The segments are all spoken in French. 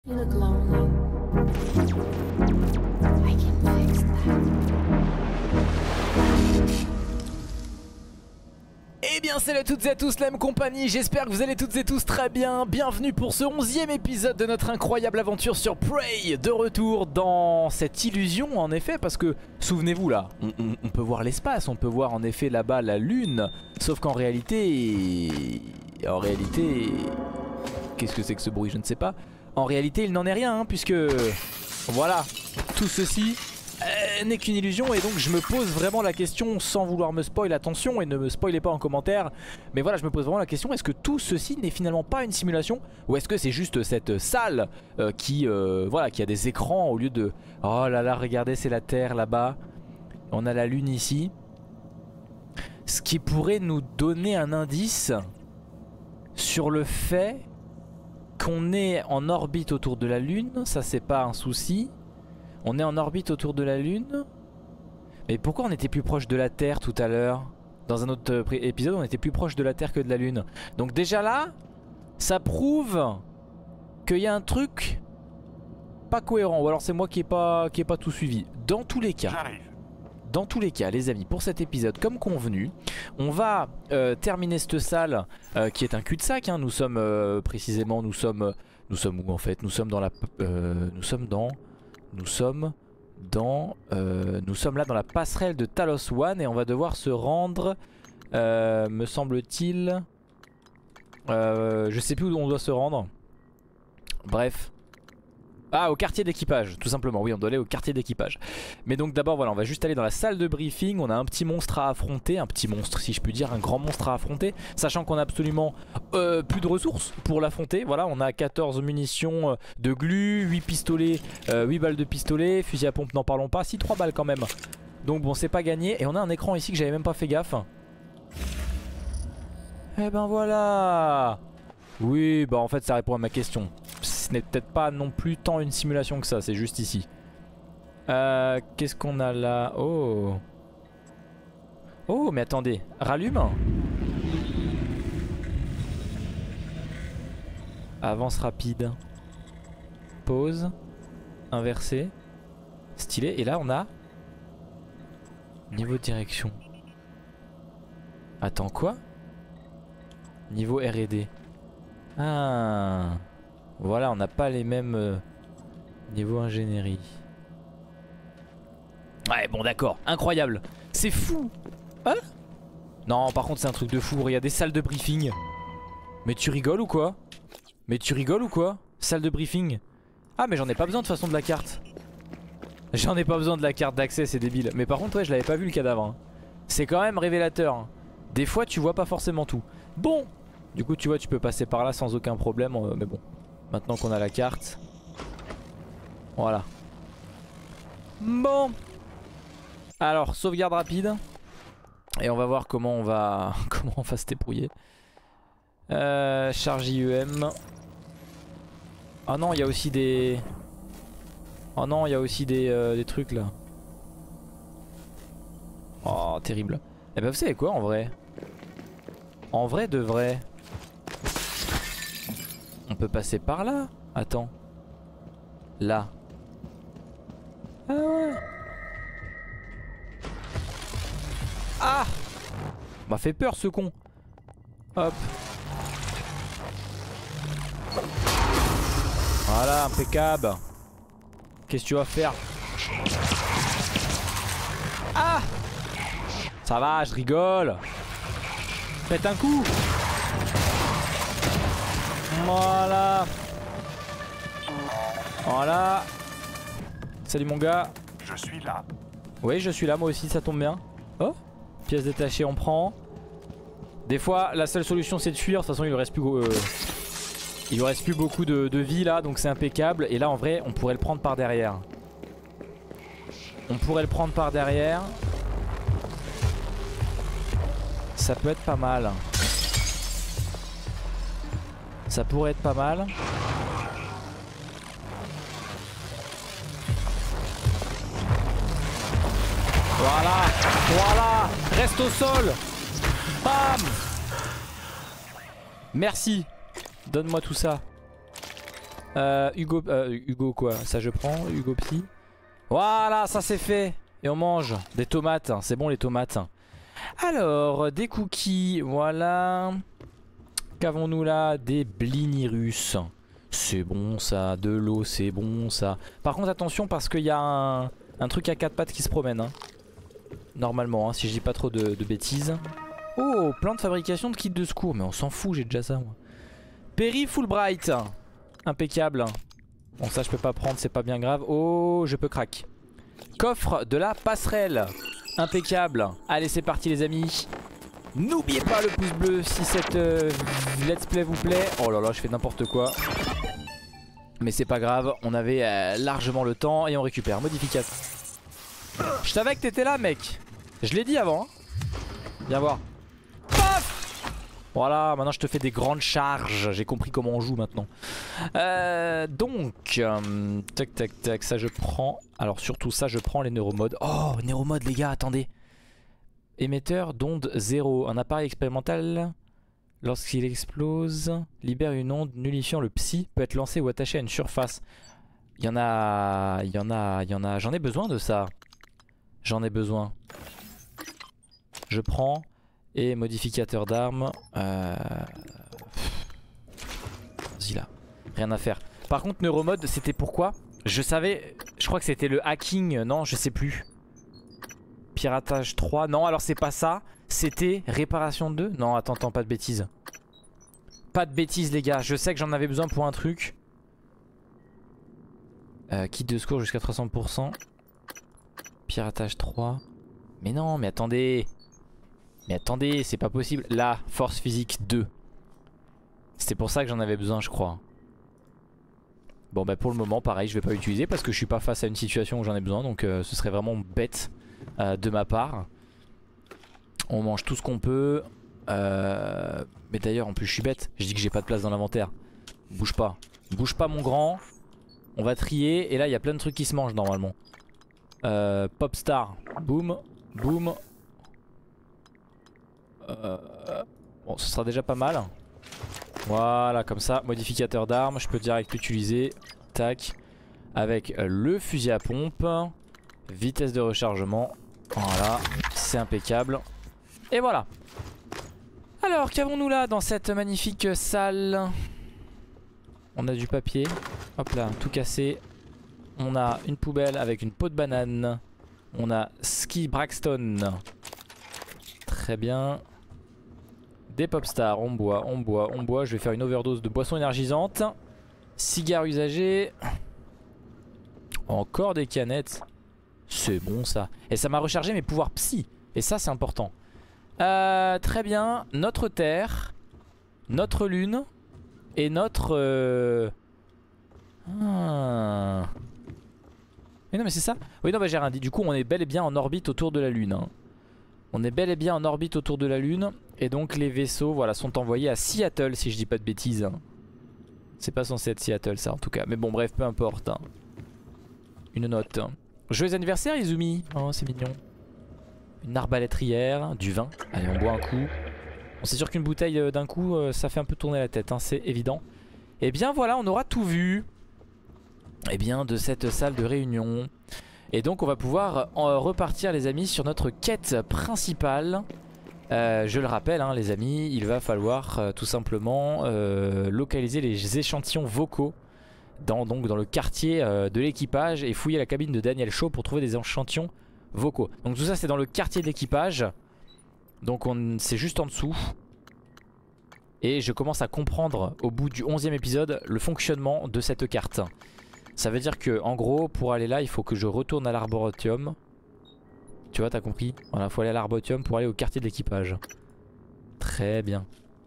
You look lonely. I can fix that. Eh bien salut à toutes et à tous la même compagnie, j'espère que vous allez toutes et tous très bien. Bienvenue pour ce 11e épisode de notre incroyable aventure sur Prey. De retour dans cette illusion en effet, parce que souvenez-vous là, on peut voir l'espace, on peut voir en effet là-bas la lune. Sauf qu'en réalité... Qu'est-ce que c'est que ce bruit, je ne sais pas. En réalité il n'en est rien hein, puisque... Voilà, tout ceci... n'est qu'une illusion, et donc je me pose vraiment la question, sans vouloir me spoil, attention, et ne me spoilez pas en commentaire, mais voilà, je me pose vraiment la question, est-ce que tout ceci n'est finalement pas une simulation, ou est-ce que c'est juste cette salle voilà, qui a des écrans au lieu de... Oh là là, regardez, c'est la Terre là-bas, on a la Lune ici, ce qui pourrait nous donner un indice sur le fait qu'on est en orbite autour de la Lune, ça c'est pas un souci. On est en orbite autour de la Lune. Mais pourquoi on était plus proche de la Terre tout à l'heure? Dans un autre épisode on était plus proche de la Terre que de la Lune. Donc déjà là, ça prouve qu'il y a un truc pas cohérent. Ou alors c'est moi qui ai pas tout suivi. Dans tous les cas les amis, pour cet épisode comme convenu, on va terminer cette salle qui est un cul-de-sac hein. Nous sommes précisément, nous sommes où en fait? Nous sommes dans la... Nous sommes là dans la passerelle de Talos One, et on va devoir se rendre, me semble-t-il, je sais plus où on doit se rendre. Bref. Ah, au quartier d'équipage, tout simplement. Oui, on doit aller au quartier d'équipage. Mais donc d'abord, voilà, on va juste aller dans la salle de briefing. On a un petit monstre à affronter. Un petit monstre, si je puis dire, un grand monstre à affronter. Sachant qu'on a absolument plus de ressources pour l'affronter. Voilà, on a 14 munitions de glu, 8 pistolets, 8 balles de pistolet. Fusil à pompe, n'en parlons pas. Si, 3 balles quand même. Donc bon, c'est pas gagné. Et on a un écran ici que j'avais même pas fait gaffe. Eh ben voilà. Oui, bah en fait ça répond à ma question. Ce n'est peut-être pas non plus tant une simulation que ça, c'est juste ici. Qu'est-ce qu'on a là? Oh. Oh, mais attendez. Rallume. Avance rapide. Pause. Inversé. Stylé. Et là on a... Niveau de direction. Attends, quoi? Niveau R&D. Ah, voilà, on n'a pas les mêmes niveau ingénierie. Ouais, bon, d'accord, incroyable. C'est fou. Hein? Non, par contre, c'est un truc de fou. Regardez, salle de briefing. Mais tu rigoles ou quoi? Salle de briefing. Ah, mais j'en ai pas besoin de toute façon de la carte. J'en ai pas besoin de la carte d'accès, c'est débile. Mais par contre, ouais, je l'avais pas vu le cadavre. Hein. C'est quand même révélateur. Hein. Des fois, tu vois pas forcément tout. Bon. Du coup tu vois, tu peux passer par là sans aucun problème, mais bon, maintenant qu'on a la carte, voilà. Bon, alors sauvegarde rapide, et on va voir comment on va se débrouiller. Charge IEM. Oh non, il y a aussi des... Oh non, il y a aussi des trucs là. Oh, terrible. Eh ben vous savez quoi, en vrai de vrai, on peut passer par là. Attends. Là. Ah ouais. Ah, m'a fait peur ce con. Hop. Voilà, impeccable. Qu'est-ce que tu vas faire? Ah, ça va, je rigole. Faites un coup. Voilà. Voilà. Salut mon gars. Je suis là. Oui, je suis là, moi aussi, ça tombe bien. Oh, pièce détachée, on prend. Des fois, la seule solution c'est de fuir. De toute façon, il lui reste plus beaucoup de vie là, donc c'est impeccable. Et là, en vrai, on pourrait le prendre par derrière. Ça peut être pas mal. Ça pourrait être pas mal. Voilà. Reste au sol. Bam. Merci. Donne-moi tout ça. Hugo quoi? Ça je prends. Hugo Psy. Voilà, ça c'est fait. Et on mange des tomates. C'est bon les tomates. Alors, des cookies. Voilà. Qu'avons-nous là? Des blinis russes. C'est bon ça. De l'eau, c'est bon ça. Par contre, attention parce qu'il y a un truc à 4 pattes qui se promène. Hein. Normalement, hein, si je dis pas trop de bêtises. Oh, plan de fabrication de kit de secours. Mais on s'en fout, j'ai déjà ça moi. Perry Fulbright. Impeccable. Bon, ça je peux pas prendre, c'est pas bien grave. Oh, je peux crack. Coffre de la passerelle. Impeccable. Allez, c'est parti les amis. N'oubliez pas le pouce bleu si cette let's play vous plaît. Oh là là, je fais n'importe quoi. Mais c'est pas grave, on avait largement le temps et on récupère. Modificateur. Je savais que t'étais là mec. Je l'ai dit avant. Hein. Viens voir. Paf. Voilà, maintenant je te fais des grandes charges. J'ai compris comment on joue maintenant. Donc, tac tac tac, ça je prends. Alors surtout ça je prends les neuromodes. Oh, neuromodes les gars, attendez. Émetteur d'onde 0. Un appareil expérimental, lorsqu'il explose, libère une onde nullifiant le psy, peut être lancé ou attaché à une surface. Il y en a. J'en ai besoin de ça. J'en ai besoin. Je prends. Et modificateur d'armes. Vas-y là. Rien à faire. Par contre, neuromode, c'était pourquoi? Je savais. Je crois que c'était le hacking. Non, je sais plus. Piratage 3. Non, alors c'est pas ça. C'était réparation 2. Non, attends, pas de bêtises. Pas de bêtises, les gars. Je sais que j'en avais besoin pour un truc. Kit de secours jusqu'à 300%. Piratage 3. Mais non, mais attendez. Mais attendez, c'est pas possible. Là, force physique 2. C'était pour ça que j'en avais besoin, je crois. Bon, bah pour le moment, pareil, je vais pas l'utiliser parce que je suis pas face à une situation où j'en ai besoin. Donc ce serait vraiment bête de ma part. On mange tout ce qu'on peut. Mais d'ailleurs, en plus, je suis bête. Je dis que j'ai pas de place dans l'inventaire. Bouge pas. Bouge pas, mon grand. On va trier. Et là, il y a plein de trucs qui se mangent normalement. Popstar. Boum. Boum. Bon, ce sera déjà pas mal. Voilà, comme ça. Modificateur d'armes. Je peux direct l'utiliser. Tac. Avec le fusil à pompe. Vitesse de rechargement. Voilà. C'est impeccable. Et voilà. Alors, qu'avons-nous là dans cette magnifique salle? On a du papier. Hop là, tout cassé. On a une poubelle avec une peau de banane. On a Ski Braxton. Très bien. Des Popstars, on boit, on boit, on boit. Je vais faire une overdose de boissons énergisantes. Cigares usagés. Encore des canettes. C'est bon ça. Et ça m'a rechargé mes pouvoirs psy. Et ça c'est important. Très bien. Notre Terre. Notre Lune. Et notre... Ah. Mais non mais c'est ça. Oui non bah j'ai rien dit. Du coup on est bel et bien en orbite autour de la Lune. Hein. On est bel et bien en orbite autour de la Lune. Et donc les vaisseaux voilà, sont envoyés à Seattle si je dis pas de bêtises. Hein. C'est pas censé être Seattle ça en tout cas. Mais bon bref peu importe. Hein. Une note. Joyeux anniversaire Izumi. Oh c'est mignon. Une arbalétrière. Du vin. Allez on boit un coup. Bon, c'est sûr qu'une bouteille d'un coup ça fait un peu tourner la tête. Hein, c'est évident. Et bien voilà on aura tout vu. Et bien de cette salle de réunion. Et donc on va pouvoir repartir les amis sur notre quête principale. Je le rappelle hein, les amis, il va falloir tout simplement localiser les échantillons vocaux donc dans le quartier de l'équipage et fouiller la cabine de Daniel Shaw pour trouver des échantillons vocaux. Donc tout ça c'est dans le quartier d'équipage. Donc c'est juste en dessous. Et je commence à comprendre au bout du 11e épisode le fonctionnement de cette carte. Ça veut dire que en gros pour aller là il faut que je retourne à l'arboretum. Tu vois t'as compris. Voilà faut aller à l'arboretum pour aller au quartier de l'équipage. Très bien.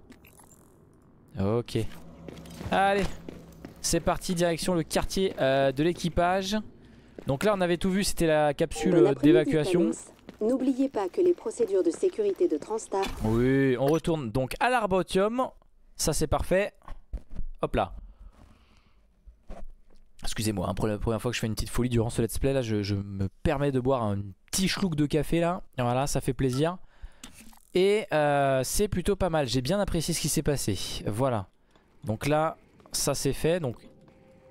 Ok. Allez. C'est parti direction le quartier de l'équipage. Donc là on avait tout vu, c'était la capsule d'évacuation. N'oubliez pas que les procédures de sécurité de Transtar... Oui on retourne donc à l'arboretum. Ça c'est parfait. Hop là. Excusez-moi, hein, pour la première fois que je fais une petite folie durant ce let's play là, je me permets de boire un petit schluck de café là. Voilà, ça fait plaisir. Et c'est plutôt pas mal, j'ai bien apprécié ce qui s'est passé. Voilà. Donc là, ça c'est fait. Donc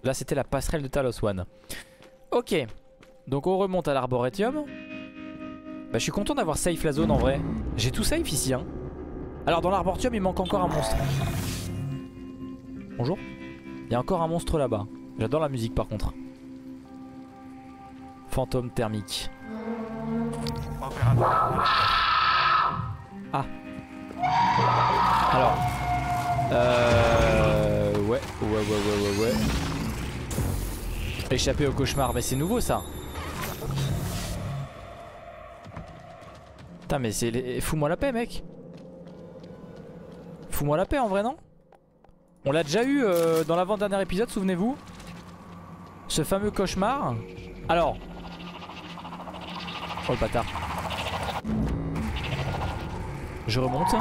Là c'était la passerelle de Talos One. Ok. Donc on remonte à l'Arborétium. Bah je suis content d'avoir safe la zone en vrai. J'ai tout safe ici hein. Alors dans l'Arborétium il manque encore un monstre. Bonjour. Il y a encore un monstre là-bas. J'adore la musique par contre. Fantôme thermique. Ah. Alors. Ouais. Échapper au cauchemar. Mais c'est nouveau ça. Putain mais c'est... Fous-moi la paix mec. Fous-moi la paix en vrai non? On l'a déjà eu dans l'avant-dernier épisode, souvenez-vous. Ce fameux cauchemar. Alors. Oh le bâtard. Je remonte.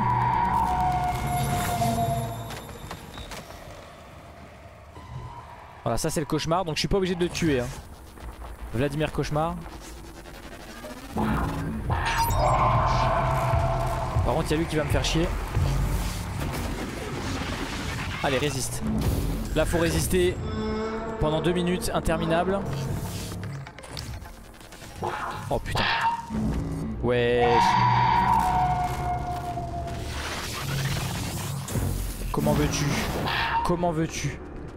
Voilà, ça c'est le cauchemar, donc je suis pas obligé de le tuer hein. Vladimir Cauchemar. Par contre il y a lui qui va me faire chier. Allez résiste. Là faut résister pendant 2 minutes interminables. Oh putain. Ouais. Comment veux-tu? Comment veux-tu?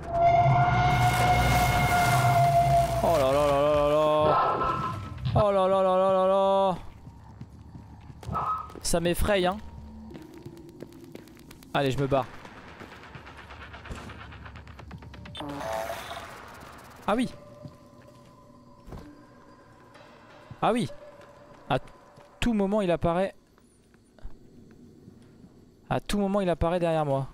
Oh là là là là là là. Oh là là là là là là. Ça m'effraie hein. Allez je me barre. Ah oui. Ah oui. À tout moment il apparaît. À tout moment il apparaît derrière moi.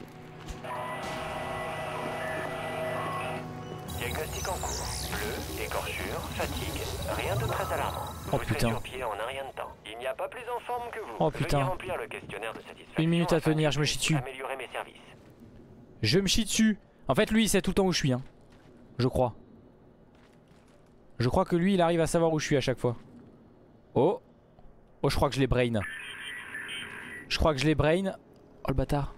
Diagnostic en cours. Bleu, écorchure, fatigue. Rien de très alarmant. Oh Vous putain. serez sur pied en un rien de temps. Il n'y a pas plus en forme que vous. Oh putain. Veuillez remplir le questionnaire de satisfaction 1 minute à afin tenir, que je me je chie puisse dessus. améliorer mes services. Je me chie dessus. En fait lui il sait tout le temps où je suis hein. Je crois. Je crois que lui il arrive à savoir où je suis à chaque fois. Oh. Oh je crois que je l'ai brain. Je crois que je l'ai brain. Oh le bâtard.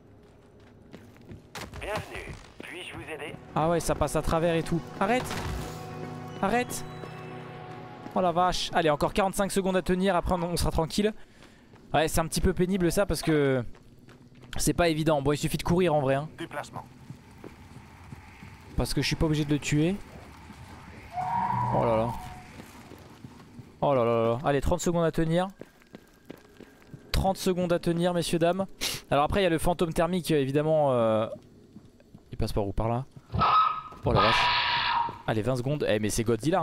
Bienvenue. Puis-je vous aider? Ah ouais ça passe à travers et tout. Arrête. Arrête. Oh la vache. Allez encore 45 secondes à tenir. Après on sera tranquille. Ouais c'est un petit peu pénible ça parce que c'est pas évident. Bon il suffit de courir en vrai hein. Déplacement. Parce que je suis pas obligé de le tuer. Oh là là. Oh là là là. Allez 30 secondes à tenir. 30 secondes à tenir messieurs dames. Alors après il y a le fantôme thermique évidemment il passe par où? Par là. Oh la vache. Allez 20 secondes. Eh mais c'est Godzilla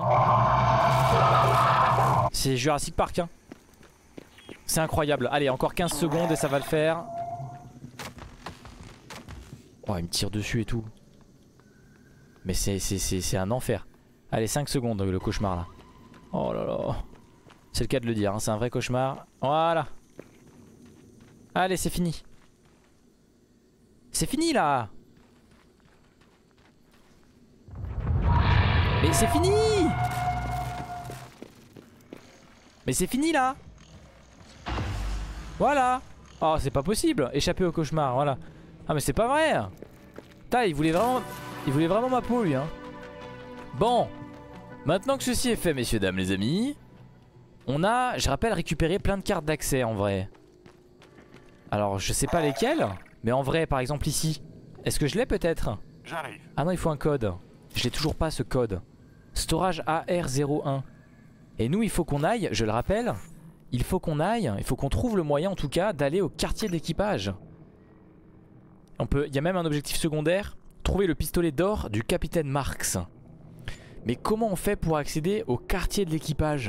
hein. C'est Jurassic Park hein. C'est incroyable. Allez encore 15 secondes et ça va le faire. Oh il me tire dessus et tout. Mais c'est un enfer. Allez 5 secondes le cauchemar là. Oh là là. C'est le cas de le dire hein. C'est un vrai cauchemar. Voilà. Allez c'est fini. C'est fini là. Mais c'est fini. Mais c'est fini là. Voilà. Oh c'est pas possible. Échapper au cauchemar voilà. Ah mais c'est pas vrai. Putain il voulait vraiment ma peau lui hein. Bon. Maintenant que ceci est fait messieurs dames les amis. On a je rappelle récupéré plein de cartes d'accès en vrai. Alors je sais pas lesquelles. Mais en vrai par exemple ici. Est-ce que je l'ai peut-être? J'arrive. Ah non il faut un code. Je l'ai toujours pas ce code. Storage AR01. Et nous il faut qu'on aille, je le rappelle. Il faut qu'on aille, il faut qu'on trouve le moyen en tout cas d'aller au quartier d'équipage. Il y a même un objectif secondaire. Trouver le pistolet d'or du capitaine Marx. Mais comment on fait pour accéder au quartier de l'équipage?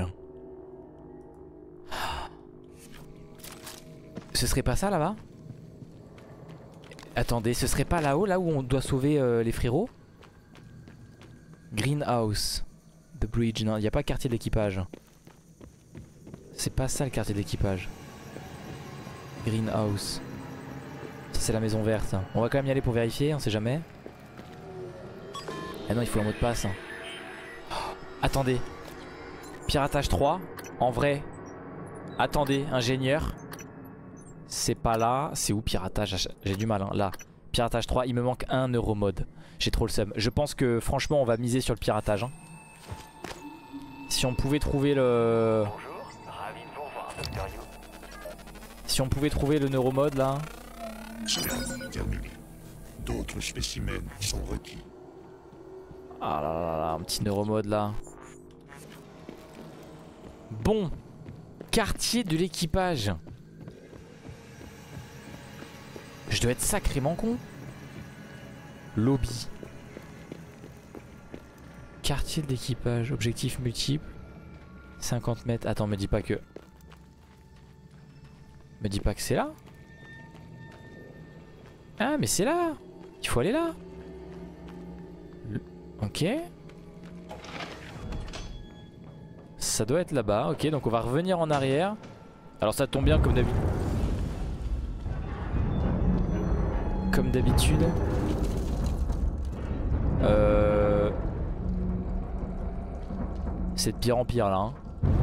Ce serait pas ça là-bas? Attendez, ce serait pas là-haut, là où on doit sauver les frérots? Greenhouse. The bridge, non, il n'y a pas quartier d'équipage. C'est pas ça le quartier d'équipage. Greenhouse. Ça c'est la maison verte. On va quand même y aller pour vérifier, on sait jamais. Ah non, il faut un mot de passe. Oh, attendez. Piratage 3. En vrai. Attendez, ingénieur. C'est pas là. C'est où piratage? J'ai du mal hein. Là. Piratage 3, il me manque un Neuromode. J'ai trop le seum. Je pense que franchement on va miser sur le piratage. Hein. Si on pouvait trouver le... Bonjour, ravi de vous revoir, Dr. You. Si on pouvait trouver le Neuromode là. Scan terminé. D'autres spécimens sont requis. Ah là là là, un petit Neuromode là. Bon. Quartier de l'équipage. Je dois être sacrément con. Lobby. Quartier de l'équipage. Objectif multiple. 50 mètres. Attends, me dis pas que... Me dis pas que c'est là. Ah mais c'est là. Il faut aller là. Ok. Ça doit être là-bas. Ok, donc on va revenir en arrière. Alors ça tombe bien comme d'habitude. Comme d'habitude. C'est de pire en pire là. Hein.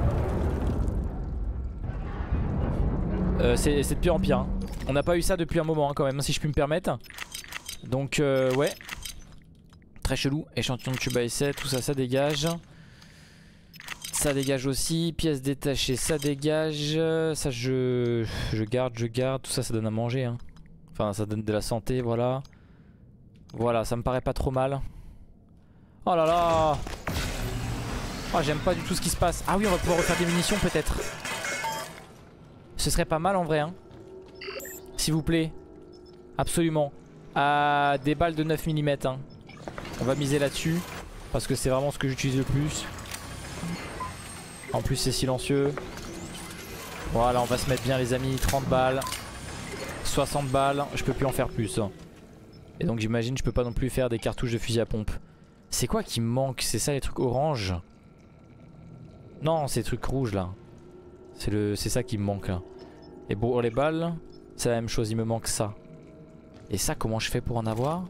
C'est de pire en pire. Hein. On n'a pas eu ça depuis un moment hein, quand même, si je puis me permettre. Donc ouais. Très chelou. Échantillon de tube à essai, tout ça, ça dégage. Ça dégage aussi. Pièces détachées, ça dégage. Ça je garde, je garde. Tout ça, ça donne à manger. Hein. Enfin, ça donne de la santé, voilà. Voilà, ça me paraît pas trop mal. Oh là là. Oh, j'aime pas du tout ce qui se passe. Ah oui, on va pouvoir refaire des munitions peut-être. Ce serait pas mal en vrai hein. S'il vous plaît. Absolument. Ah, des balles de 9 mm hein. On va miser là-dessus. Parce que c'est vraiment ce que j'utilise le plus. En plus c'est silencieux. Voilà, on va se mettre bien les amis. 30 balles. 60 balles. Je peux plus en faire plus. Et donc j'imagine je peux pas non plus faire des cartouches de fusil à pompe. C'est quoi qui me manque? C'est ça les trucs orange? Non, c'est les trucs rouges là. C'est ça qui me manque là. Et pour les balles, c'est la même chose, il me manque ça. Et ça, comment je fais pour en avoir?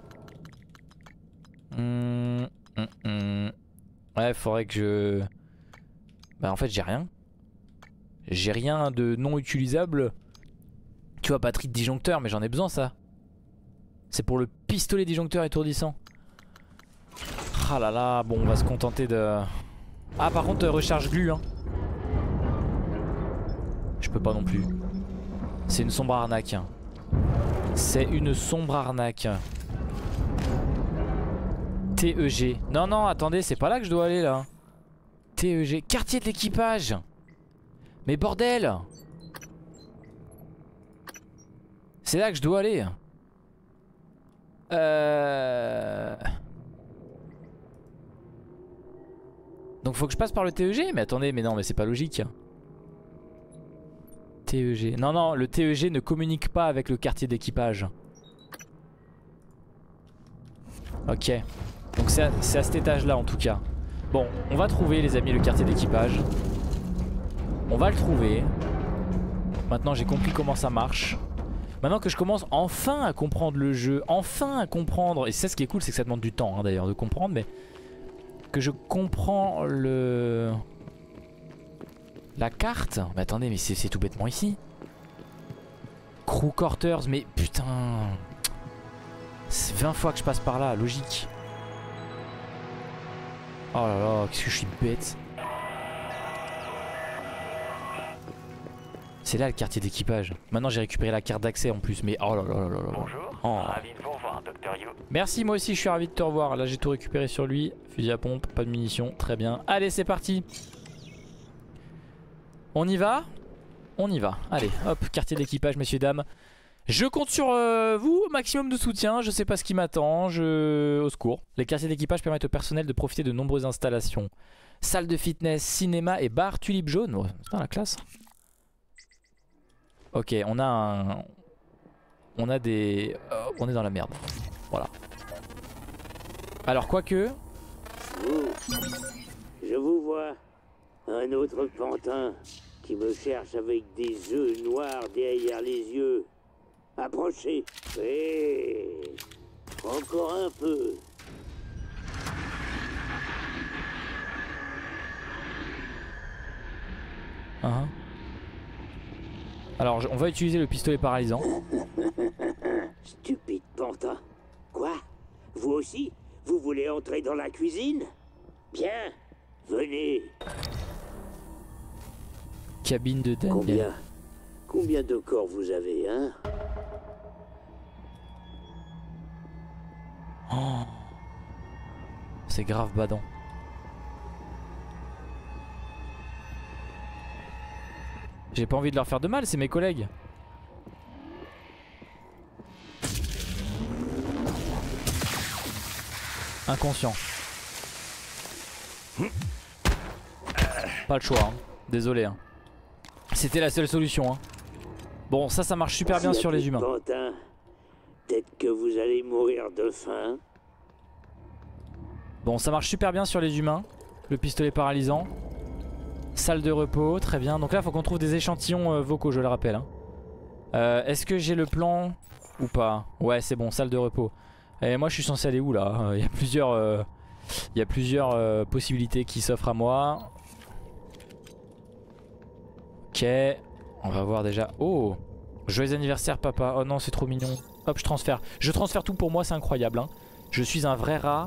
Ouais, faudrait que je... Bah en fait j'ai rien. J'ai rien de non utilisable. Tu vois, batterie de disjoncteur, mais j'en ai besoin ça. C'est pour le pistolet disjoncteur étourdissant. Ah là là, bon on va se contenter de... Ah par contre recharge glu hein. Je peux pas non plus. C'est une sombre arnaque. C'est une sombre arnaque. TEG. Non non attendez, c'est pas là que je dois aller là. TEG. Quartier de l'équipage. Mais bordel. C'est là que je dois aller. Donc faut que je passe par le TEG. Mais attendez, mais non, mais c'est pas logique. TEG. Non, non, le TEG ne communique pas avec le quartier d'équipage. Ok. Donc c'est à cet étage là en tout cas. Bon, on va trouver les amis le quartier d'équipage. On va le trouver. Maintenant j'ai compris comment ça marche. Maintenant que je commence enfin à comprendre le jeu, enfin à comprendre, et c'est ça ce qui est cool, c'est que ça demande du temps hein, d'ailleurs de comprendre, mais que je comprends la carte. Mais attendez, mais c'est tout bêtement ici. Crew Quarters, mais putain, c'est 20 fois que je passe par là, logique. Oh là là, qu'est-ce que je suis bête. C'est là le quartier d'équipage. Maintenant j'ai récupéré la carte d'accès en plus, mais oh là là là là là. Bonjour, Oh. ravi de vous revoir, Dr. You. Merci, moi aussi je suis ravi de te revoir. Là j'ai tout récupéré sur lui. Fusil à pompe, pas de munitions, très bien. Allez c'est parti. On y va? On y va. Allez hop, quartier d'équipage messieurs dames. Je compte sur vous, maximum de soutien. Je sais pas ce qui m'attend, au secours. Les quartiers d'équipage permettent au personnel de profiter de nombreuses installations. Salle de fitness, cinéma et bar tulipe jaune. Oh, c'est pas la classe. Ok, on a des... on est dans la merde. Voilà. Alors quoique... Je vous vois. Un autre pantin qui me cherche avec des œufs noirs derrière les yeux. Approchez. Hé, encore un peu. Alors on va utiliser le pistolet paralysant. Stupide pantin. entrer dans la cuisine? Bien, venez. Cabine de Daniel. Combien de corps vous avez, hein? Oh. C'est grave badant. J'ai pas envie de leur faire de mal, c'est mes collègues. Inconscient. Pas le choix, hein. Désolé. Hein. C'était la seule solution. Hein. Bon, ça marche super bien sur les humains. Pantin, peut-être que vous allez mourir de faim. Bon, ça marche super bien sur les humains. Le pistolet paralysant. Salle de repos, très bien. Donc là, il faut qu'on trouve des échantillons vocaux, je le rappelle. Hein. Est-ce que j'ai le plan ou pas? Ouais, c'est bon, salle de repos. Et moi, je suis censé aller où là? Il y a plusieurs possibilités qui s'offrent à moi. Ok, on va voir déjà. Oh, joyeux anniversaire papa. Oh non, c'est trop mignon. Hop, je transfère. Je transfère tout pour moi, c'est incroyable. Hein. Je suis un vrai rat.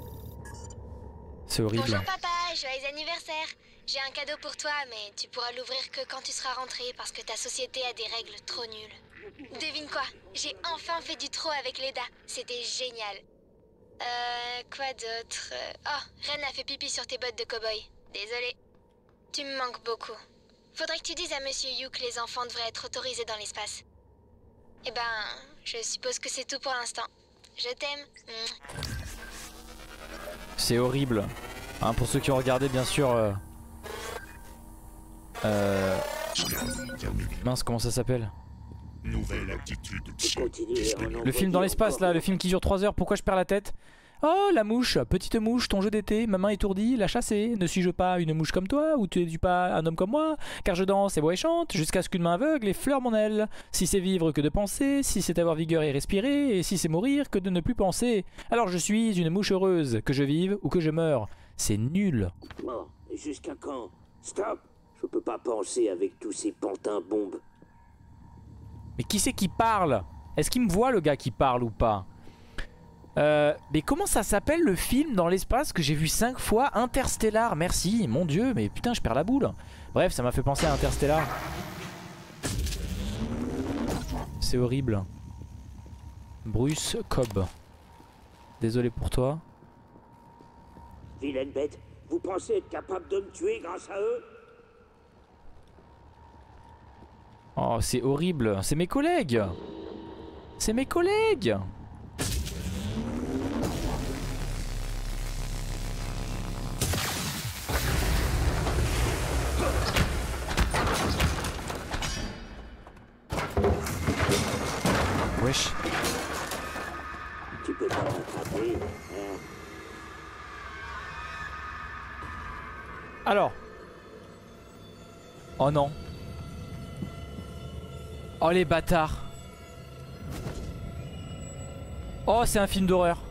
C'est horrible. Bonjour papa, joyeux anniversaire. J'ai un cadeau pour toi, mais tu pourras l'ouvrir que quand tu seras rentré parce que ta société a des règles trop nulles. Devine quoi? J'ai enfin fait du trot avec Leda. C'était génial. Quoi d'autre? Oh, Ren a fait pipi sur tes bottes de cow-boy. Désolé. Tu me manques beaucoup. Faudrait que tu dises à Monsieur Yu que les enfants devraient être autorisés dans l'espace. Eh ben, je suppose que c'est tout pour l'instant. Je t'aime. C'est horrible. Hein, pour ceux qui ont regardé, bien sûr. Mince, comment ça s'appelle? Nouvelle attitude psy. Le film dans l'espace là, le film qui dure 3 heures, pourquoi je perds la tête? Oh la mouche, petite mouche, ton jeu d'été, ma main étourdie, la chasser. Ne suis-je pas une mouche comme toi, ou tu es pas un homme comme moi? Car je danse et bois et chante, jusqu'à ce qu'une main aveugle effleure mon aile. Si c'est vivre que de penser, si c'est avoir vigueur et respirer, et si c'est mourir que de ne plus penser. Alors je suis une mouche heureuse, que je vive ou que je meure. C'est nul. Bon, jusqu'à quand? Stop! Je peux pas penser avec tous ces pantins bombes. Mais qui c'est qui parle? Est-ce qu'il me voit le gars qui parle ou pas? Mais comment ça s'appelle le film dans l'espace que j'ai vu 5 fois? Interstellar, merci, mon dieu, mais putain je perds la boule. Bref, ça m'a fait penser à Interstellar. C'est horrible. Bruce Cobb. Désolé pour toi. Vilaine bête, vous pensez être capable de me tuer grâce à eux? Oh, c'est horrible, c'est mes collègues. C'est mes collègues. Wesh. Tu peux pas m'attraper, hein? Alors. Oh non. Oh les bâtards. Oh c'est un film d'horreur.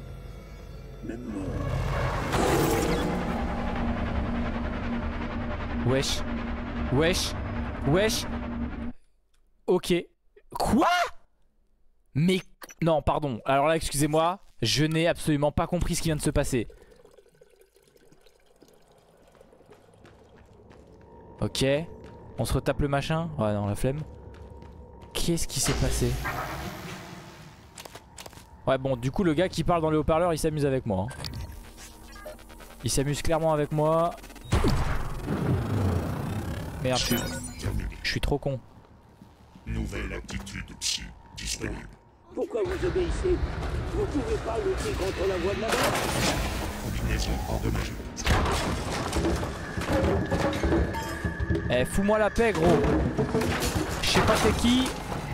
Wesh. Wesh. Wesh. Ok. Quoi? Mais... Non pardon. Alors là excusez-moi. Je n'ai absolument pas compris ce qui vient de se passer. Ok. On se retape le machin. Ouais non la flemme. Qu'est-ce qui s'est passé? Ouais bon du coup le gars qui parle dans le haut-parleur il s'amuse avec moi hein. Il s'amuse clairement avec moi. Merde je suis trop con. Nouvelle attitude psy disponible. Pourquoi vous obéissez? Vous pouvez pas lutter contre la voix de la mort? Combinaison endommagée. Eh fous-moi la paix gros. Je sais pas t'es qui.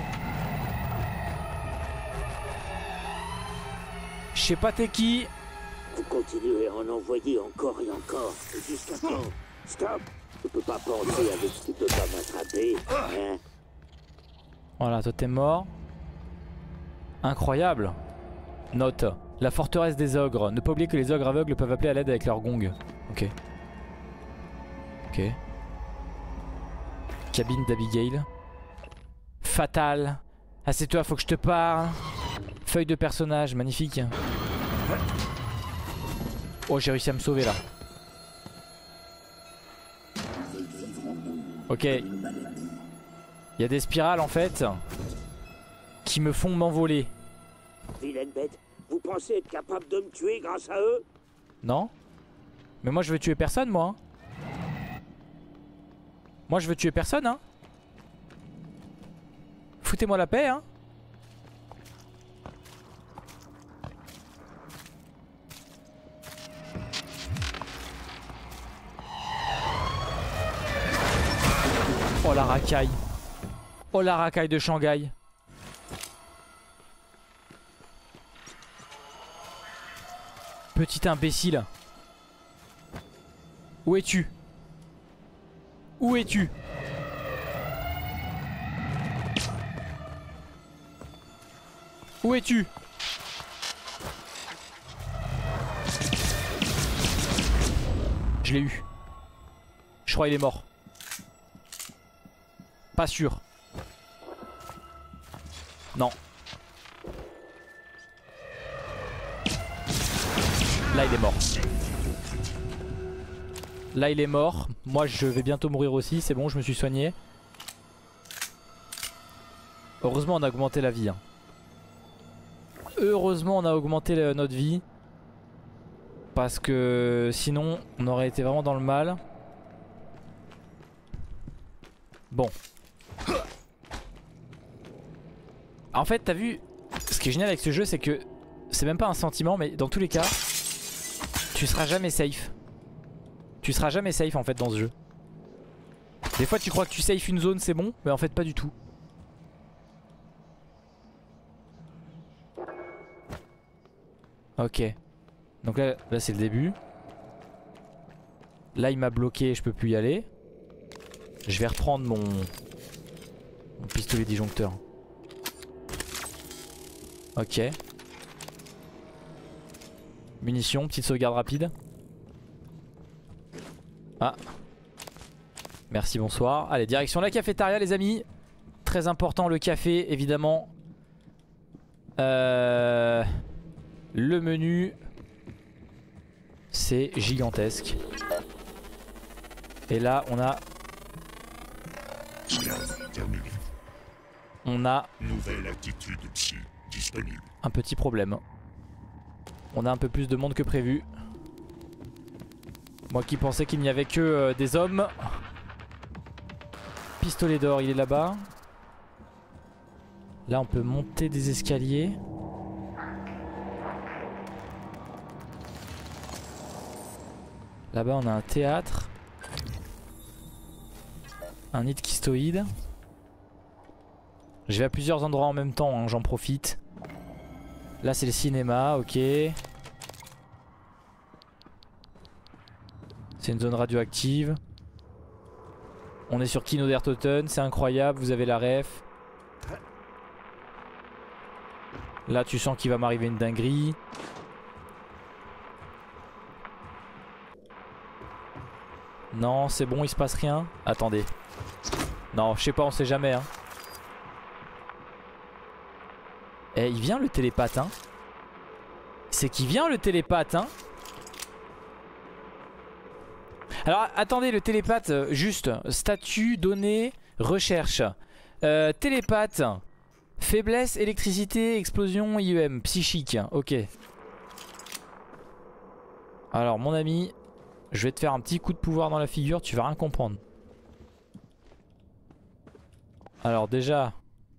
Je sais pas t'es qui. Vous continuez à en envoyer encore et encore. Jusqu'à quand? Stop! Je peux pas penser avec tu peux pas m'attraper, hein? Voilà toi t'es mort. Incroyable. Note. La forteresse des ogres. Ne pas oublier que les ogres aveugles peuvent appeler à l'aide avec leur gong. Ok. Ok. Cabine d'Abigail. Fatal. Assieds-toi, faut que je te parle. Feuille de personnage, magnifique. Oh, j'ai réussi à me sauver là. Ok. Il y a des spirales en fait qui me font m'envoler. Vilaine bête, vous pensez être capable de me tuer grâce à eux? Non? Mais moi je veux tuer personne moi. Moi je veux tuer personne hein. Foutez-moi la paix hein. Oh la racaille. Oh la racaille de Shanghai. Petit imbécile. Où es-tu? Où es-tu? Où es-tu? Je l'ai eu. Je crois qu'il est mort. Pas sûr. Non. Là il est mort. Là il est mort. Moi je vais bientôt mourir aussi. C'est bon, je me suis soigné. Heureusement on a augmenté la vie hein. Heureusement on a augmenté notre vie. Parce que sinon on aurait été vraiment dans le mal. Bon. En fait t'as vu, ce qui est génial avec ce jeu c'est que c'est même pas un sentiment, mais dans tous les cas tu seras jamais safe. Tu seras jamais safe en fait dans ce jeu. Des fois tu crois que tu safe une zone c'est bon, mais en fait pas du tout. Ok. Donc là c'est le début. Là il m'a bloqué, je peux plus y aller. Je vais reprendre mon pistolet disjoncteur. Ok. Munitions, petite sauvegarde rapide. Ah. Merci, bonsoir. Allez, direction la cafétéria les amis. Très important le café évidemment. Le menu c'est gigantesque. Et là on a... Scan terminé. On a Nouvelle attitude psy disponible. un petit problème. On a un peu plus de monde que prévu. Moi qui pensais qu'il n'y avait que des hommes. Pistolet d'or, il est là-bas. Là on peut monter des escaliers. Là-bas on a un théâtre. Un nid schistoïde. Je vais à plusieurs endroits en même temps hein, j'en profite. Là c'est le cinéma, ok. C'est une zone radioactive. On est sur Kinodertoten, c'est incroyable, vous avez la ref. Là tu sens qu'il va m'arriver une dinguerie. Non c'est bon, il se passe rien. Attendez. Non je sais pas, on sait jamais hein. Eh il vient le télépathe hein. C'est qu'il vient le télépathe hein. Alors attendez, le télépathe, juste statut, données, recherche. Télépathe, faiblesse, électricité, explosion, IEM, psychique, ok. Alors mon ami, je vais te faire un petit coup de pouvoir dans la figure, tu vas rien comprendre. Alors déjà...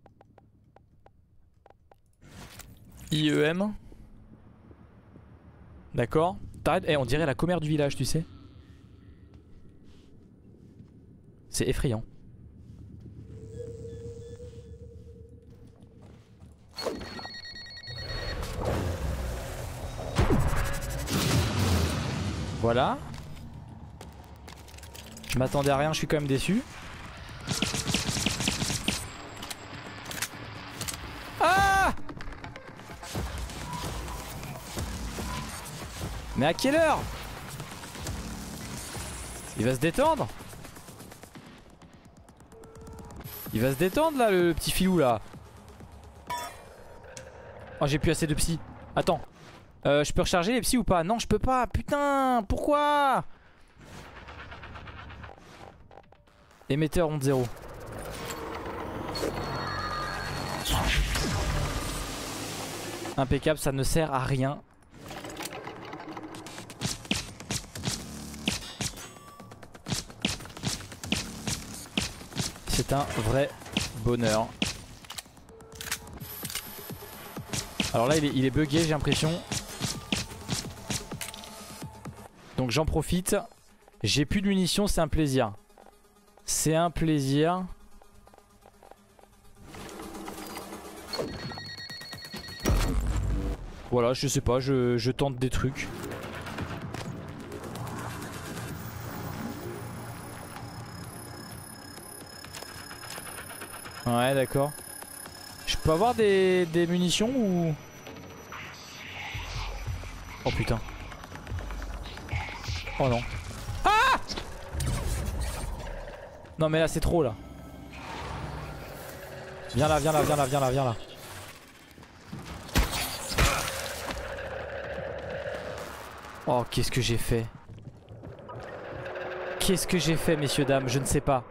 IEM. D'accord. T'arrêtes, on dirait la commère du village, tu sais. C'est effrayant. Voilà. Je m'attendais à rien, je suis quand même déçu. Ah! Mais à quelle heure? Il va se détendre? Il va se détendre là le petit filou là. Oh j'ai plus assez de psy. Attends. Je peux recharger les psys ou pas? Non, je peux pas. Putain, pourquoi? Émetteur onde 0. Impeccable, ça ne sert à rien. C'est un vrai bonheur. Alors là il est bugué, j'ai l'impression. Donc j'en profite. J'ai plus de munitions, c'est un plaisir. C'est un plaisir. Voilà, je sais pas, je tente des trucs. Ouais, d'accord. Je peux avoir des munitions ou... Oh putain. Oh non. Ah! Non mais là c'est trop là. Viens là, viens là, viens là, viens là, viens là. Oh, qu'est-ce que j'ai fait? Qu'est-ce que j'ai fait, messieurs, dames? Je ne sais pas.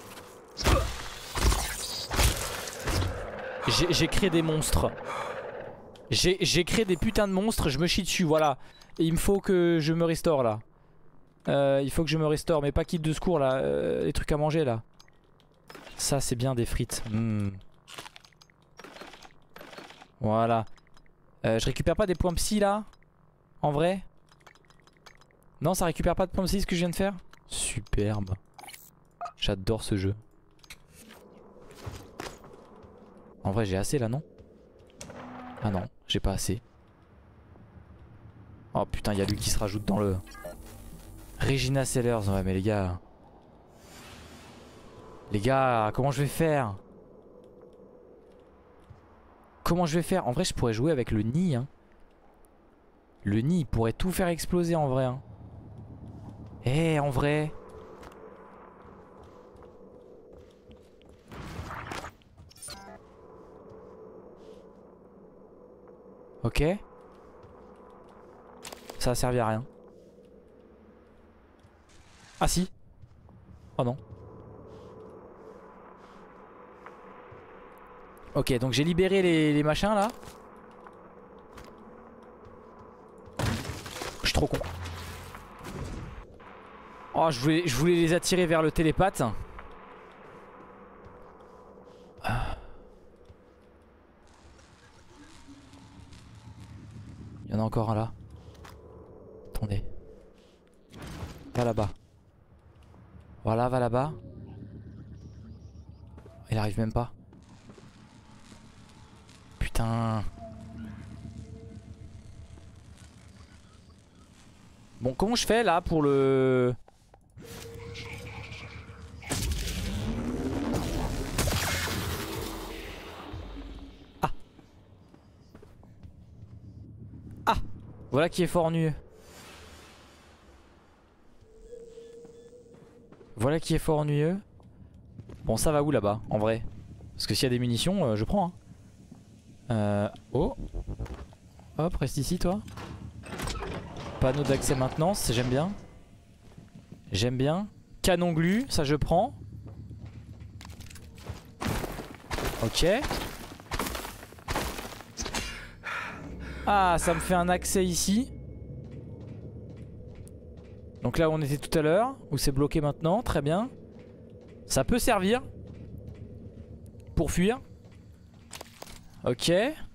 J'ai créé des monstres. J'ai créé des putains de monstres. Je me chie dessus, voilà. Et il me faut que je me restaure là. Il faut que je me restaure. Mais pas kit de secours là. Les trucs à manger là. Ça, c'est bien des frites. Voilà. Je récupère pas des points psy là? En vrai? Non, ça récupère pas de points psy ce que je viens de faire? Superbe. J'adore ce jeu. En vrai j'ai assez là, non? Ah non, j'ai pas assez. Oh putain, il y a lui qui se rajoute dans le... Regina Sellers, ouais mais les gars... Les gars, comment je vais faire? Comment je vais faire? En vrai je pourrais jouer avec le nid hein. Le nid il pourrait tout faire exploser en vrai hein. Eh en vrai. Ok. Ça a servi à rien. Ah si. Oh non. Ok, donc j'ai libéré les machins là. Je suis trop con. Oh, je voulais les attirer vers le télépathe. Il y en a encore un là. Attendez. Va là-bas. Voilà, va là-bas. Il arrive même pas. Putain. Bon, comment je fais là pour le... Ah. Ah. Voilà qui est fort ennuyeux. Voilà qui est fort ennuyeux. Bon, ça va où là-bas en vrai? Parce que s'il y a des munitions, je prends hein. Oh. Hop, reste ici toi. Panneau d'accès maintenance, j'aime bien. J'aime bien. Canon glu, ça je prends. Ok. Ah, ça me fait un accès ici. Donc là où on était tout à l'heure, où c'est bloqué maintenant, très bien. Ça peut servir pour fuir. Ok.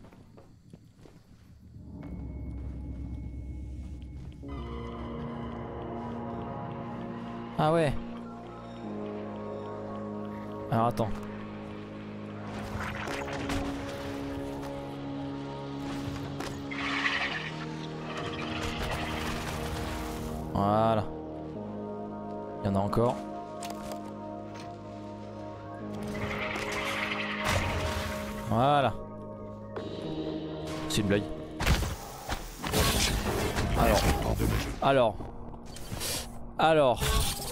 Ah ouais. Alors attends. Voilà. Il y en a encore. Voilà. C'est une blague. Alors.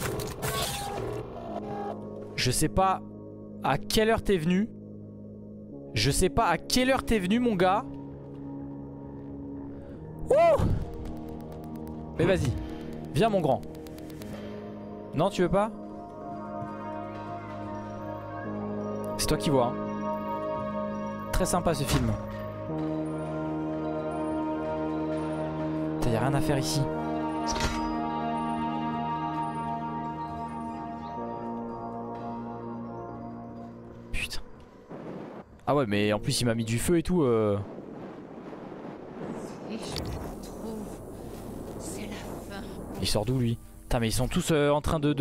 Je sais pas à quelle heure t'es venu. Je sais pas à quelle heure t'es venu mon gars. Ouh. Mais vas-y, viens mon grand. Non, tu veux pas? C'est toi qui vois. Hein. Très sympa ce film. Y'a rien à faire ici. Putain. Ah ouais, mais en plus il m'a mis du feu et tout. Et je te trouve. C'est la fin. Il sort d'où lui? Putain, mais ils sont tous en train de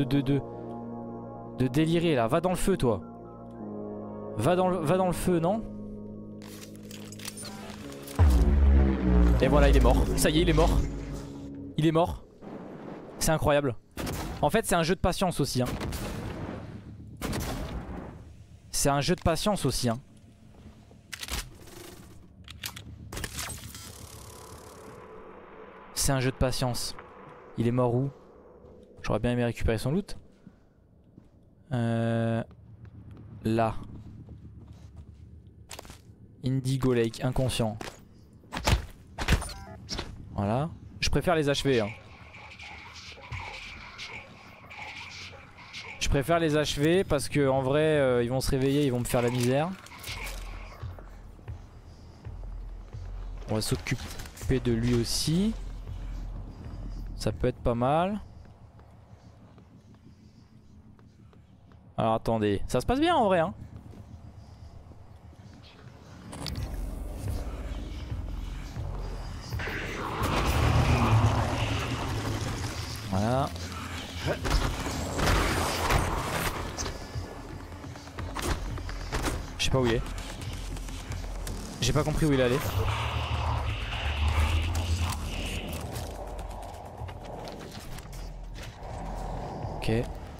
délirer là. Va dans le feu toi. Va dans le feu, non? Et voilà, il est mort. Ça y est, il est mort. Il est mort. C'est incroyable. En fait, c'est un jeu de patience aussi. Hein. C'est un jeu de patience aussi. Hein. C'est un jeu de patience. Il est mort où? J'aurais bien aimé récupérer son loot. Là. Indigo Lake, inconscient. Voilà. Je préfère les achever. Hein. Je préfère les achever parce que en vrai, ils vont se réveiller, ils vont me faire la misère. On va s'occuper de lui aussi. Ça peut être pas mal. Alors attendez, ça se passe bien en vrai hein. Voilà. Je sais pas où il est. J'ai pas compris où il allait. Ok.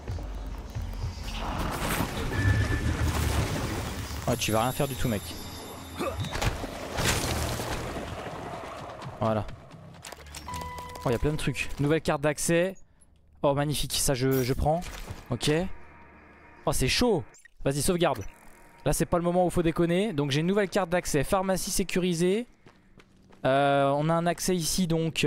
Oh, tu vas rien faire du tout mec. Voilà. Oh, il y a plein de trucs. Nouvelle carte d'accès. Oh, magnifique. Ça, je prends. Ok. Oh, c'est chaud. Vas-y, sauvegarde. Là, c'est pas le moment où il faut déconner. Donc, j'ai une nouvelle carte d'accès. Pharmacie sécurisée. On a un accès ici, donc.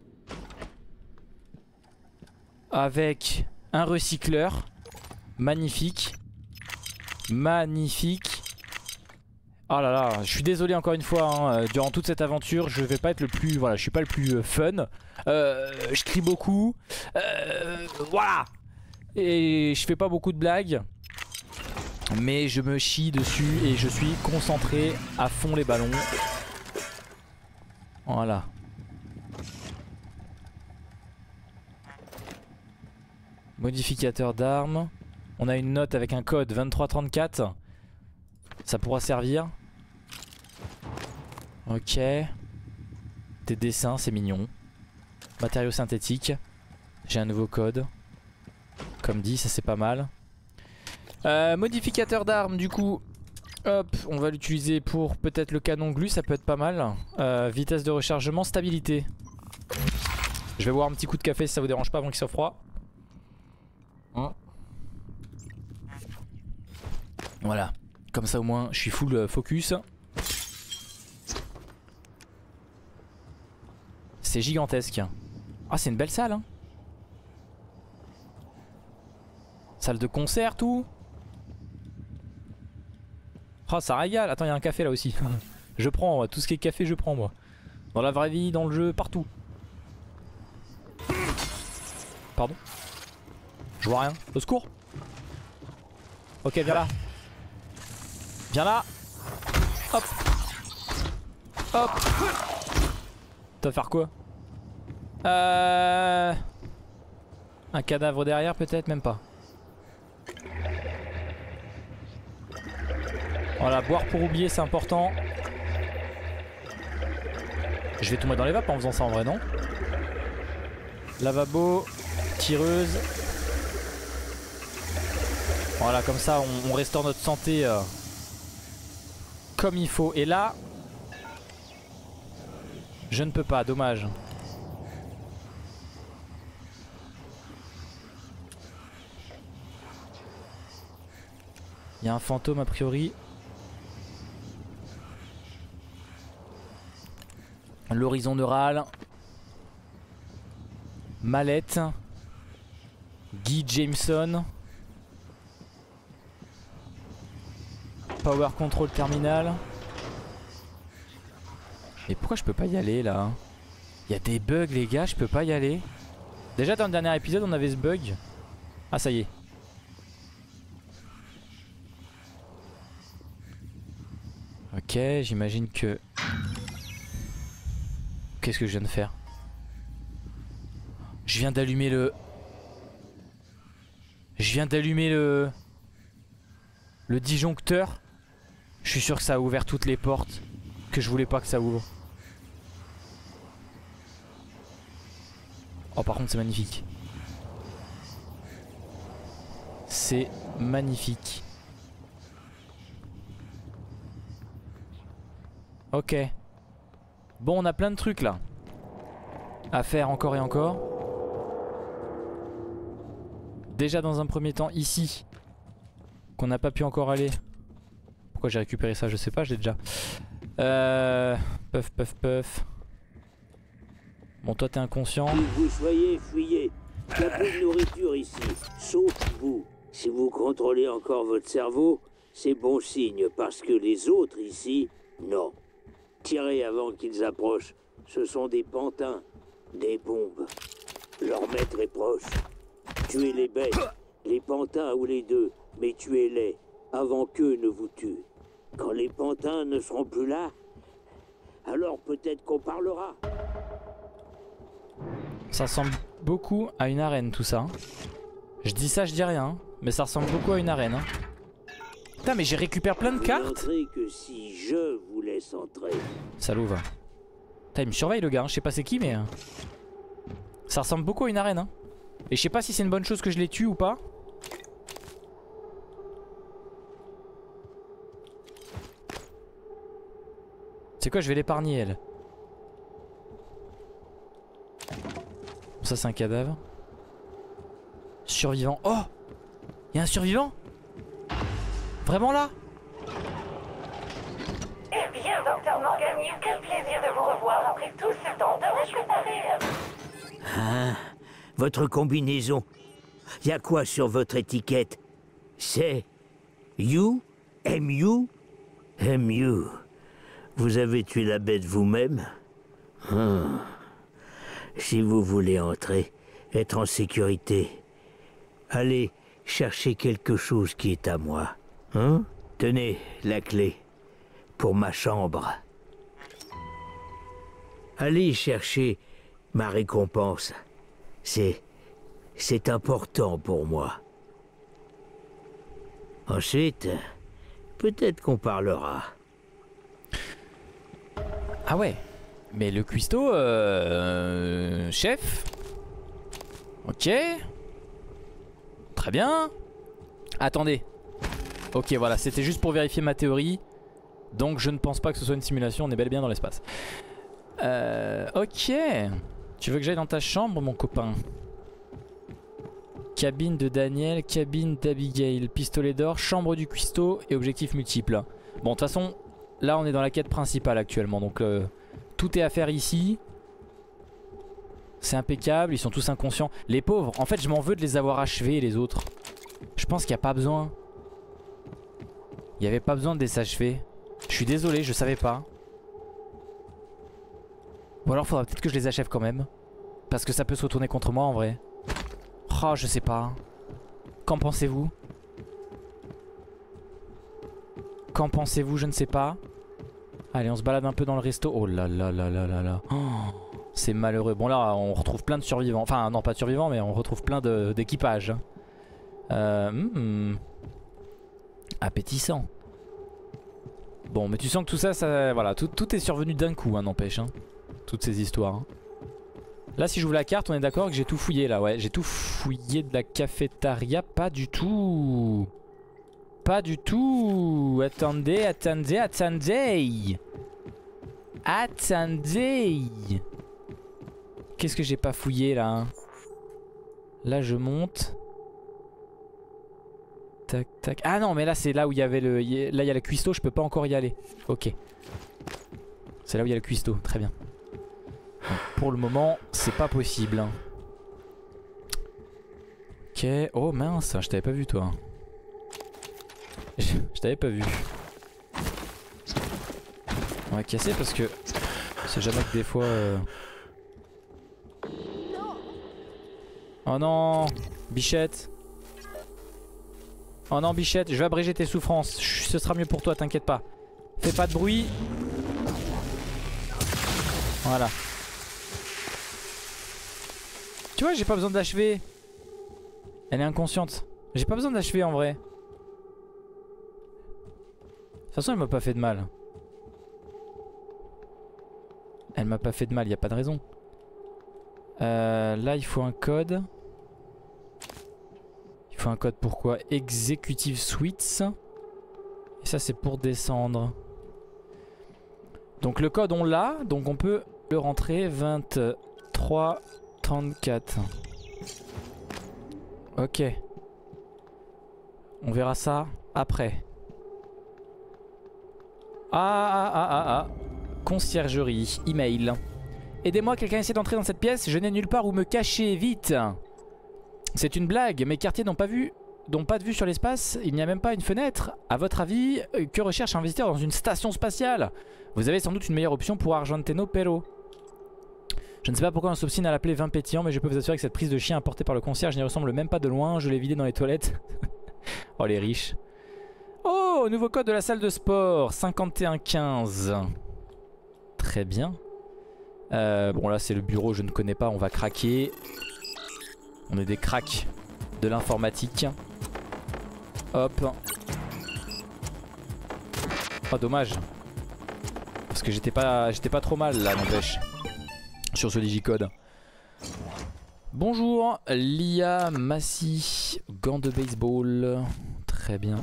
Avec un recycleur. Magnifique. Magnifique. Oh là là, je suis désolé encore une fois, hein, durant toute cette aventure, je vais pas être le plus, voilà, je suis pas le plus fun. Je crie beaucoup, voilà. Et je fais pas beaucoup de blagues, mais je me chie dessus et je suis concentré à fond les ballons. Voilà. Modificateur d'armes. On a une note avec un code 2334. Ça pourra servir. Ok. Des dessins, c'est mignon. Matériaux synthétiques. J'ai un nouveau code. Comme dit, ça c'est pas mal. Modificateur d'armes, du coup. Hop, on va l'utiliser pour peut-être le canon glu, ça peut être pas mal. Vitesse de rechargement, stabilité. Je vais boire un petit coup de café si ça vous dérange pas avant qu'il soit froid. Hein. Voilà. Comme ça au moins je suis full focus. C'est gigantesque. Ah, c'est une belle salle hein. Salle de concert tout. Oh, ça régale. Attends, il y a un café là aussi. Je prends moi. Tout ce qui est café je prends moi. Dans la vraie vie, dans le jeu, partout. Pardon. Je vois rien. Au secours. Ok, viens là. Viens là. Hop. Hop. Tu vas faire quoi? Un cadavre derrière peut-être? Même pas. Voilà, boire pour oublier c'est important. Je vais tomber dans les vapes en faisant ça en vrai, non? Lavabo. Tireuse. Voilà, comme ça on restaure notre santé comme il faut. Et là, je ne peux pas, dommage. Il y a un fantôme a priori. L'horizon neural. Mallette. Guy Jameson. Power Control Terminal. Mais pourquoi je peux pas y aller là? Il y a des bugs les gars, je peux pas y aller. Déjà dans le dernier épisode on avait ce bug. Ah ça y est. Ok, j'imagine que... Qu'est-ce que je viens de faire? Je viens d'allumer le... Le disjoncteur. Je suis sûr que ça a ouvert toutes les portes que je voulais pas que ça ouvre. Oh par contre c'est magnifique. C'est magnifique. Ok. Bon on a plein de trucs là à faire encore et encore. Déjà dans un premier temps ici qu'on n'a pas pu encore aller. Pourquoi j'ai récupéré ça je sais pas, je l'ai déjà. Puff puff puff. Bon toi t'es inconscient. Où que vous soyez, fuyez. Il n'y a plus de nourriture ici, sauf vous. Si vous contrôlez encore votre cerveau, c'est bon signe parce que les autres ici, non. Tirez avant qu'ils approchent. Ce sont des pantins, des bombes. Leur maître est proche. Tuez les bêtes, les pantins ou les deux, mais tuez-les avant qu'eux ne vous tuent. Quand les pantins ne seront plus là, alors peut-être qu'on parlera. Ça ressemble beaucoup à une arène tout ça. Je dis ça, je dis rien, mais ça ressemble beaucoup à une arène. Putain mais j'ai récupéré plein de cartes. Que si je vous laisse entrer. Salaud va. Putain il me surveille le gars, hein. Je sais pas c'est qui mais... Ça ressemble beaucoup à une arène. Et je sais pas si c'est une bonne chose que je les tue ou pas. C'est quoi, je vais l'épargner elle. Ça c'est un cadavre. Survivant. Oh, il y a un survivant. Vraiment là? Eh bien, docteur Morgany, quel plaisir de vous revoir après tout ce temps. Devrais-je préparer Ah, votre combinaison. Y a quoi sur votre étiquette? C'est You? MU? MU. Vous avez tué la bête vous-même? Si vous voulez entrer, être en sécurité, allez chercher quelque chose qui est à moi. Hein? Tenez la clé pour ma chambre. Allez chercher ma récompense. C'est important pour moi. Ensuite, peut-être qu'on parlera. Ah ouais. Mais le cuistot, chef. Ok. Très bien. Attendez. Ok voilà, c'était juste pour vérifier ma théorie. Donc je ne pense pas que ce soit une simulation, on est bel et bien dans l'espace. Ok. Tu veux que j'aille dans ta chambre mon copain? Cabine de Daniel, cabine d'Abigail, pistolet d'or, chambre du cuistot et objectifs multiples. Bon de toute façon, là on est dans la quête principale actuellement, donc tout est à faire ici. C'est impeccable, ils sont tous inconscients. Les pauvres, en fait je m'en veux de les avoir achevés les autres. Je pense qu'il n'y a pas besoin. Il n'y avait pas besoin de les achever. Je suis désolé, je savais pas. Ou alors faudra peut-être que je les achève quand même. Parce que ça peut se retourner contre moi en vrai. Oh je sais pas. Qu'en pensez-vous? Qu'en pensez-vous? Je ne sais pas. Allez on se balade un peu dans le resto. Oh là là là là là là. Oh, c'est malheureux. Bon là on retrouve plein de survivants. Enfin non pas de survivants mais on retrouve plein d'équipages. Appétissant. Bon mais tu sens que tout ça, voilà, tout est survenu d'un coup hein, n'empêche hein. Toutes ces histoires hein. Là si j'ouvre la carte on est d'accord que j'ai tout fouillé là. Ouais j'ai tout fouillé de la cafétéria. Pas du tout. Pas du tout. Attendez, attendez, attendez. Attendez. Qu'est-ce que j'ai pas fouillé là hein? Là je monte. Tac tac. Ah non mais là c'est là où il y avait le... Là il y a le cuistot, je peux pas encore y aller. Ok. C'est là où il y a le cuistot, très bien. pour le moment, c'est pas possible. Ok. Oh mince, je t'avais pas vu toi. Je t'avais pas vu. On va casser parce que c'est jamais que des fois... Oh non, Bichette. Oh non Bichette, je vais abréger tes souffrances. Ce sera mieux pour toi, t'inquiète pas. Fais pas de bruit. Voilà. Tu vois, j'ai pas besoin d'achever. Elle est inconsciente. J'ai pas besoin d'achever en vrai. De toute façon, elle m'a pas fait de mal. Elle m'a pas fait de mal, y a pas de raison. Là, il faut un code. Il faut un code pour quoi? Executive Suites. Et ça, c'est pour descendre. Donc le code, on l'a. Donc on peut le rentrer. 23 34. Ok. On verra ça après. Ah. Conciergerie. Email. Aidez-moi, quelqu'un essaie d'entrer dans cette pièce. Je n'ai nulle part où me cacher. Vite. C'est une blague. Mes quartiers n'ont pas de vue sur l'espace. Il n'y a même pas une fenêtre. À votre avis, que recherche un visiteur dans une station spatiale? Vous avez sans doute une meilleure option pour Argentino Pero. Je ne sais pas pourquoi on s'obstine à l'appeler vin pétillant, mais je peux vous assurer que cette prise de chien apportée par le concierge n'y ressemble même pas de loin. Je l'ai vidé dans les toilettes. Oh les riches. Oh, nouveau code de la salle de sport. 5115. Très bien. Bon là c'est le bureau, je ne connais pas, on va craquer. On est des cracks de l'informatique. Hop. Oh dommage. Parce que j'étais pas trop mal là, n'empêche. Sur ce digicode. Bonjour, Lia Massy, gants de baseball. Très bien.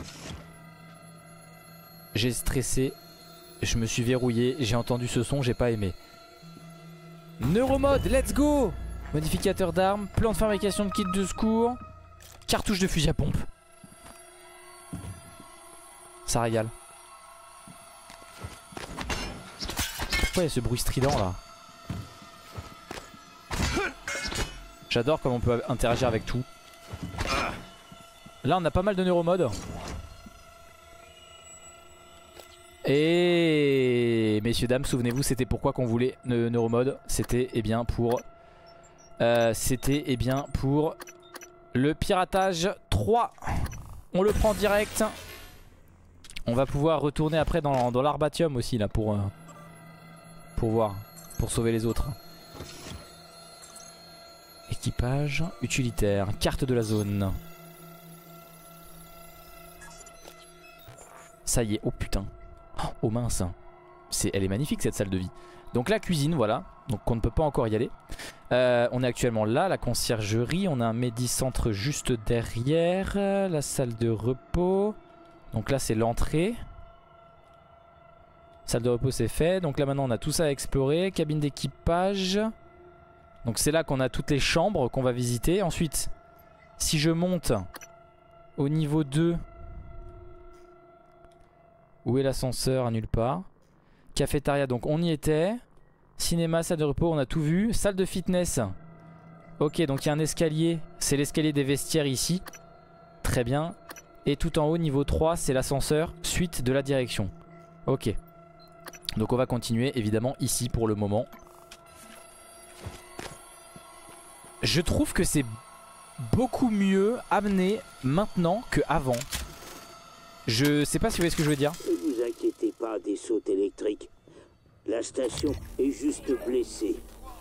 J'ai stressé. Je me suis verrouillé. J'ai entendu ce son, j'ai pas aimé. Neuromode, let's go! Modificateur d'armes, plan de fabrication de kit de secours, cartouche de fusil à pompe. Ça régale. Pourquoi il y a ce bruit strident là? J'adore comme on peut interagir avec tout. Là on a pas mal de neuromode. Et messieurs dames, souvenez-vous, c'était pourquoi qu'on voulait neuromode. C'était bien pour le piratage 3. On le prend direct. On va pouvoir retourner après dans l'Arbatium aussi là pour voir, pour sauver les autres. Équipage utilitaire, carte de la zone. Ça y est, oh putain. Oh mince. Elle est magnifique cette salle de vie. Donc la cuisine, voilà. Donc on ne peut pas encore y aller. On est actuellement là, la conciergerie. On a un médicentre juste derrière. La salle de repos. Donc là c'est l'entrée. Salle de repos c'est fait. Donc là maintenant on a tout ça à explorer. Cabine d'équipage. Donc c'est là qu'on a toutes les chambres qu'on va visiter. Ensuite, si je monte au niveau 2... Où est l'ascenseur? À nulle part. Cafétéria, donc on y était. Cinéma, salle de repos, on a tout vu. Salle de fitness. Ok, donc il y a un escalier. C'est l'escalier des vestiaires ici. Très bien. Et tout en haut, niveau 3, c'est l'ascenseur. Suite de la direction. Ok. Donc on va continuer évidemment ici pour le moment. Je trouve que c'est beaucoup mieux amené maintenant qu'avant. Je sais pas si vous voyez ce que je veux dire. Ne vous inquiétez pas des sautes électriques. La station est juste blessée.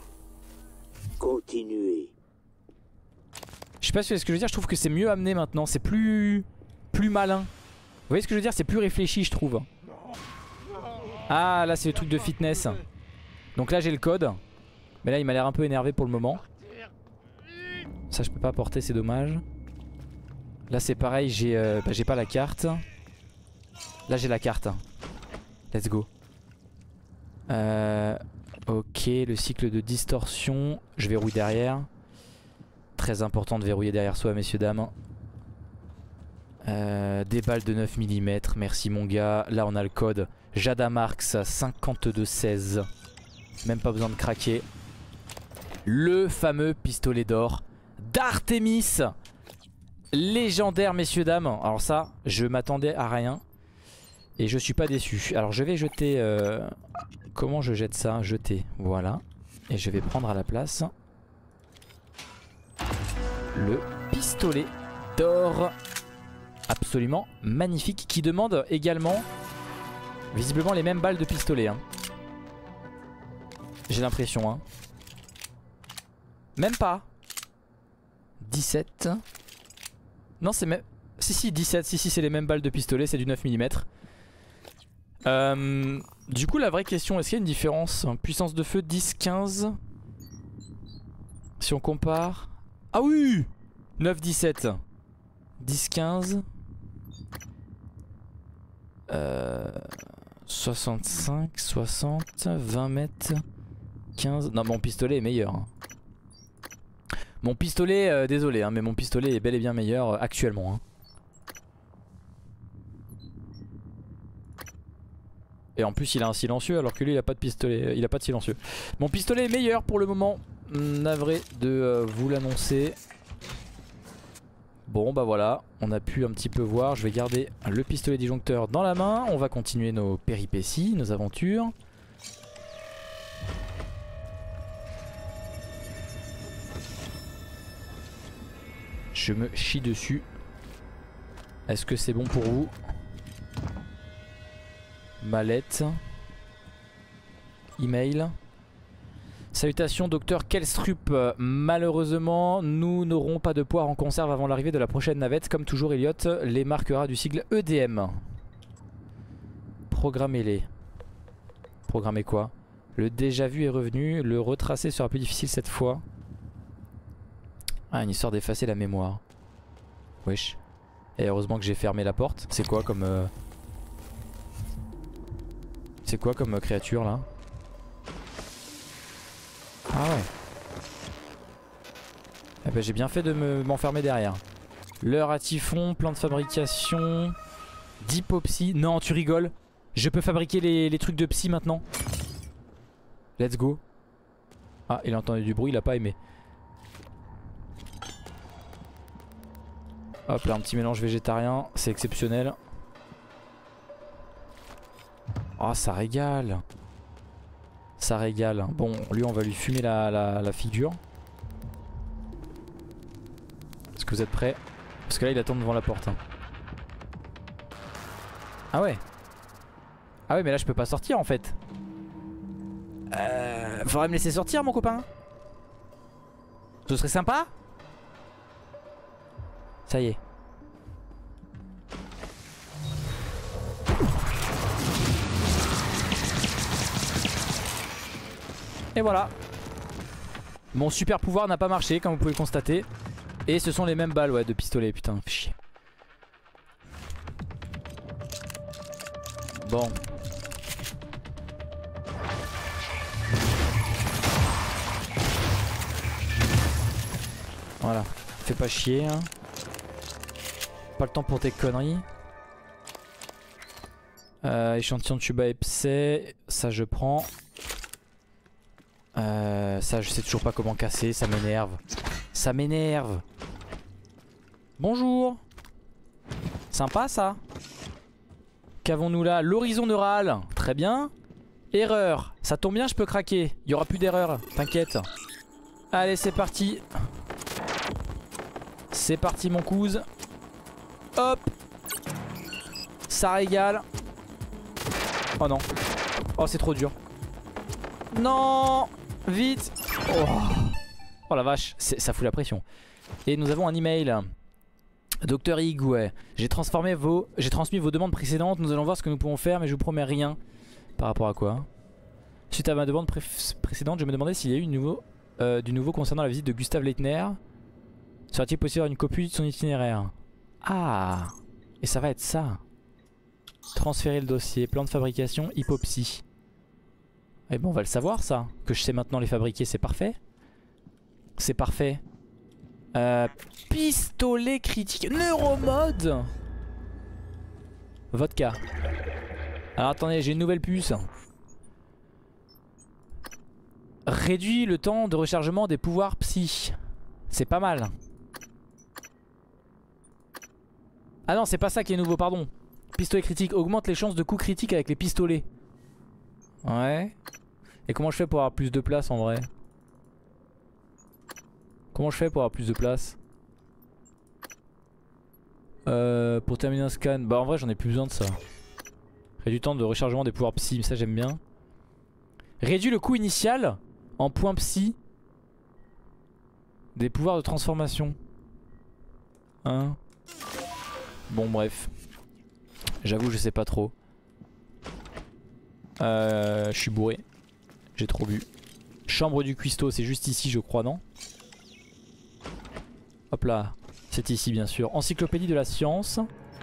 Continuez. Je sais pas si vous voyez ce que je veux dire. Je trouve que c'est mieux amené maintenant. C'est plus malin. Vous voyez ce que je veux dire? C'est plus réfléchi, je trouve. Ah, là c'est le truc de fitness. Donc là j'ai le code. Mais là il m'a l'air un peu énervé pour le moment. Ça je peux pas porter, c'est dommage. Là c'est pareil, j'ai pas la carte. Là j'ai la carte. Let's go. Ok, le cycle de distorsion. Je verrouille derrière. Très important de verrouiller derrière soi, messieurs dames. Des balles de 9 mm, merci mon gars. Là on a le code Jada Marks 5216. Même pas besoin de craquer. Le fameux pistolet d'or d'Artemis. Légendaire, messieurs dames. Alors ça, je m'attendais à rien. Et je suis pas déçu. Alors je vais jeter... Comment je jette ça? Jeter, voilà. Et je vais prendre à la place le pistolet d'or. Absolument magnifique. Qui demande également visiblement les mêmes balles de pistolet. Hein. J'ai l'impression. Hein. Même pas. 17. Non, c'est même... Si, 17. Si, c'est les mêmes balles de pistolet. C'est du 9 mm. Du coup, la vraie question, est-ce qu'il y a une différence? Puissance de feu 10, 15. Si on compare... Ah oui 9, 17. 10, 15. 65, 60, 20 mètres, 15... Non, mon pistolet est meilleur. Hein. Mon pistolet, désolé, hein, mais mon pistolet est bel et bien meilleur actuellement. Hein. Et en plus il a un silencieux alors que lui il a pas de pistolet, il a pas de silencieux. Mon pistolet est meilleur pour le moment. Navré de vous l'annoncer. Bon bah voilà, on a pu un petit peu voir. Je vais garder le pistolet disjoncteur dans la main. On va continuer nos péripéties, nos aventures. Je me chie dessus. Est-ce que c'est bon pour vous? Mallette. Email. Salutations docteur Kelstrup. Malheureusement nous n'aurons pas de poire en conserve avant l'arrivée de la prochaine navette. Comme toujours Elliot les marquera du sigle EDM. Programmez-les. Programmez quoi? Le déjà vu est revenu. Le retracer sera plus difficile cette fois. Ah, une histoire d'effacer la mémoire. Wesh. Et heureusement que j'ai fermé la porte. C'est quoi comme... C'est quoi comme créature là? Ah ouais. Eh ben j'ai bien fait de m'enfermer derrière. Leurre à typhon, plan de fabrication, d'hypopsie. Non tu rigoles. Je peux fabriquer les trucs de psy maintenant. Let's go. Ah il a entendu du bruit, il a pas aimé. Hop là un petit mélange végétarien, c'est exceptionnel. Oh ça régale. Ça régale. Bon lui on va lui fumer la figure. Est-ce que vous êtes prêts? Parce que là il attend devant la porte. Ah ouais. Ah ouais mais là je peux pas sortir en fait. Faudrait me laisser sortir mon copain. Ce serait sympa. Ça y est. Et voilà. Mon super pouvoir n'a pas marché comme vous pouvez le constater. Et ce sont les mêmes balles ouais, de pistolet. Putain, fais chier. Bon. Voilà. Fais pas chier hein. Pas le temps pour tes conneries. Échantillon de tuba epsé. Ça je prends. Ça je sais toujours pas comment casser. Ça m'énerve. Ça m'énerve. Bonjour. Sympa ça. Qu'avons-nous là? L'horizon neural. Très bien. Erreur. Ça tombe bien je peux craquer. Il y aura plus d'erreur. T'inquiète. Allez c'est parti. C'est parti mon cousin. Hop. Ça régale. Oh non. Oh c'est trop dur. Non. Vite. Oh la vache. Ça fout la pression. Et nous avons un email. Docteur Igouet, j'ai transmis vos demandes précédentes. Nous allons voir ce que nous pouvons faire, mais je vous promets rien. Par rapport à quoi? Suite à ma demande précédente, je me demandais s'il y a eu du nouveau concernant la visite de Gustave Leitner. Serait-il possible d'avoir une copie de son itinéraire? Ah. Et ça va être ça. Transférer le dossier, plan de fabrication, hypopsie. Et bon on va le savoir ça. Que je sais maintenant les fabriquer, c'est parfait. C'est parfait. Pistolet critique. Neuromode. Vodka. Alors attendez, j'ai une nouvelle puce. Réduit le temps de rechargement des pouvoirs psy. C'est pas mal. Ah non, c'est pas ça qui est nouveau, pardon. Pistolet critique. Augmente les chances de coups critiques avec les pistolets. Ouais. Et comment je fais pour avoir plus de place en vrai? Comment je fais pour avoir plus de place? Pour terminer un scan. Bah en vrai j'en ai plus besoin de ça. Réduit le temps de rechargement des pouvoirs psy. Ça j'aime bien. Réduit le coût initial en points psy des pouvoirs de transformation. Hein? Bon bref. J'avoue je sais pas trop. Je suis bourré. J'ai trop bu. Chambre du cuistot, c'est juste ici je crois, non? Hop là. C'est ici bien sûr. Encyclopédie de la science.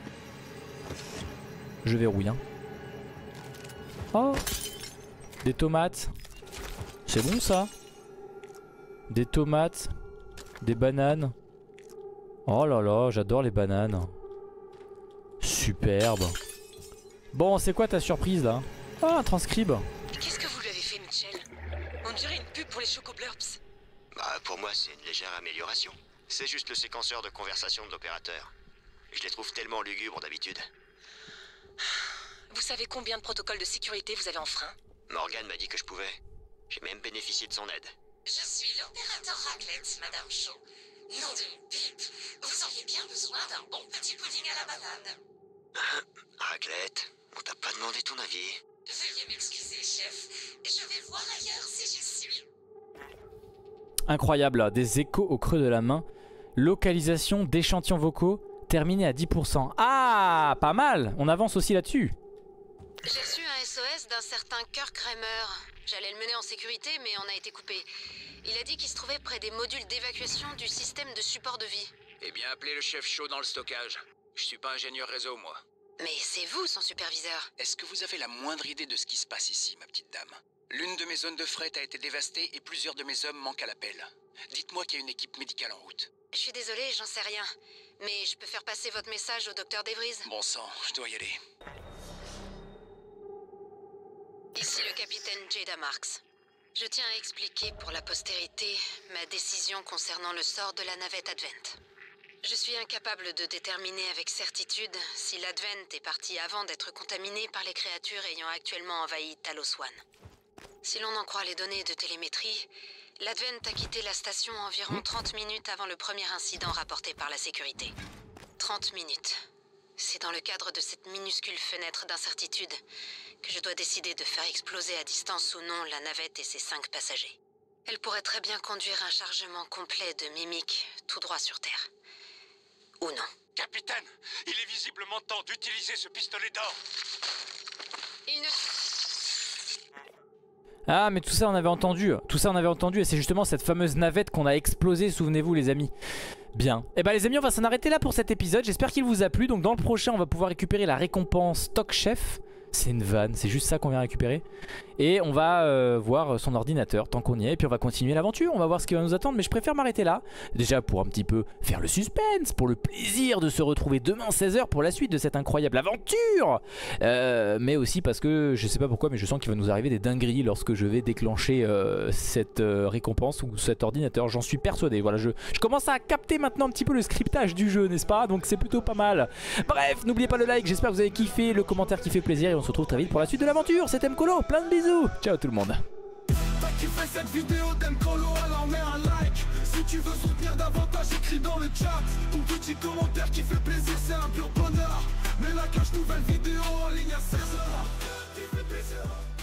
Je verrouille hein. Oh. Des tomates. C'est bon ça. Des tomates. Des bananes. Oh là là, j'adore les bananes. Superbe. Bon, c'est quoi ta surprise là? Ah, un transcribe. Qu'est-ce que vous lui avez fait, Mitchell? On dirait une pub pour les chocoblurps. Bah, pour moi, c'est une légère amélioration. C'est juste le séquenceur de conversation de l'opérateur. Je les trouve tellement lugubres d'habitude. Vous savez combien de protocoles de sécurité vous avez enfreints? Morgan m'a dit que je pouvais. J'ai même bénéficié de son aide. Je suis l'opérateur Raclette, Madame Shaw. Nom d'une pipe. Vous auriez bien besoin d'un bon petit pudding à la banane. Raclette, on t'a pas demandé ton avis. Veuillez m'excuser, chef. Je vais voir ailleurs si j'y suis. Incroyable, des échos au creux de la main. Localisation d'échantillons vocaux terminé à 10%. Ah, pas mal. On avance aussi là-dessus. J'ai reçu un SOS d'un certain Kirk Kramer. J'allais le mener en sécurité, mais on a été coupé. Il a dit qu'il se trouvait près des modules d'évacuation du système de support de vie. Eh bien, appelez le chef Shaw dans le stockage. Je suis pas ingénieur réseau, moi. Mais c'est vous, son superviseur. Est-ce que vous avez la moindre idée de ce qui se passe ici, ma petite dame? L'une de mes zones de fret a été dévastée et plusieurs de mes hommes manquent à l'appel. Dites-moi qu'il y a une équipe médicale en route. Je suis désolée, j'en sais rien. Mais je peux faire passer votre message au docteur DeVries. Bon sang, je dois y aller. Ici le capitaine Jada Marks. Je tiens à expliquer pour la postérité ma décision concernant le sort de la navette Advent. Je suis incapable de déterminer avec certitude si l'Advent est parti avant d'être contaminé par les créatures ayant actuellement envahi Talos One. Si l'on en croit les données de télémétrie, l'Advent a quitté la station environ 30 minutes avant le premier incident rapporté par la sécurité. 30 minutes. C'est dans le cadre de cette minuscule fenêtre d'incertitude que je dois décider de faire exploser à distance ou non la navette et ses 5 passagers. Elle pourrait très bien conduire un chargement complet de mimiques tout droit sur Terre. Ou non. Capitaine, il est visiblement temps d'utiliser ce pistolet d'or. Il ne... Ah mais tout ça on avait entendu. Tout ça on avait entendu et c'est justement cette fameuse navette qu'on a explosée, souvenez-vous les amis. Bien. Et bah les amis on va s'en arrêter là pour cet épisode. J'espère qu'il vous a plu. Donc dans le prochain on va pouvoir récupérer la récompense Stock Chef. C'est une vanne, c'est juste ça qu'on vient récupérer. Et on va voir son ordinateur tant qu'on y est. Et puis on va continuer l'aventure, on va voir ce qui va nous attendre. Mais je préfère m'arrêter là, déjà pour un petit peu faire le suspense, pour le plaisir de se retrouver demain 16 h pour la suite de cette incroyable aventure. Mais aussi parce que, je sais pas pourquoi, mais je sens qu'il va nous arriver des dingueries lorsque je vais déclencher cette récompense ou cet ordinateur. J'en suis persuadé, voilà, je commence à capter maintenant un petit peu le scriptage du jeu, n'est-ce pas? Donc c'est plutôt pas mal. Bref, n'oubliez pas le like, j'espère que vous avez kiffé, le commentaire qui fait plaisir. Et on se retrouve très vite pour la suite de l'aventure. C'était Mkolo, plein de bisous. Ciao tout le monde. Qui fait cette vidéo d'Mkolo, alors mets un like. Si tu veux soutenir davantage, écris dans le chat. Ton petit commentaire qui fait plaisir, c'est un pur bonheur. Mets la cloche, nouvelle vidéo en ligne à 16 h.